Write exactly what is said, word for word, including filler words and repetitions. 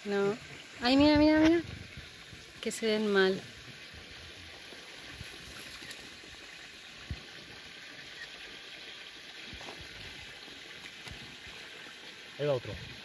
No. Ay, mira, mira, mira. Que se den mal. Ahí va otro.